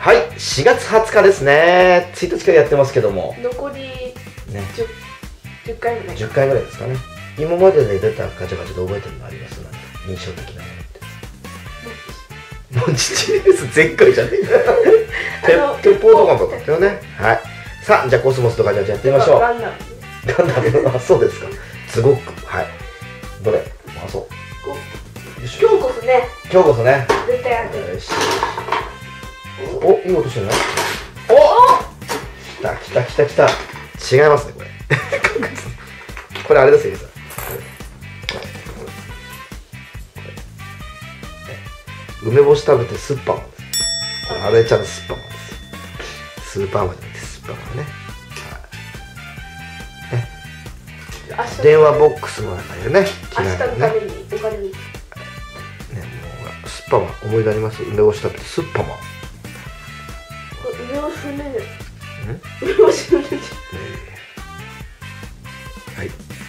はい、4月20日ですね。1日からやってますけども、 残りね、 10回ぐらい。 10回ぐらいですかね。今までで出たガチャガチャで覚えてるのあります？なんか印象的なものって。モンチチです。前回じゃねえ。鉄砲とかもだったよね。はい。さあ、じゃあコスモスとかじゃあやってみましょう。 ガンダム。 ガンダム、あ、そうですか。すごく、はい。どれ？あ、そう。 今日こそね。 今日こそね。 絶対やってる。 よし。お、いい音してるね。お、来た。違いますね、これ。これあれですよ、さ。梅干し食べてスッパマンです。あれちゃんとスッパマンですよ。スーパーマンじゃなくてスッパマンね。電話ボックスの中でね。 明日のためにお金に。 ね、もうスッパマン思い出あります？梅干し食べてスッパマン。 梅干し踏んでる。梅干し踏んでる。 はい。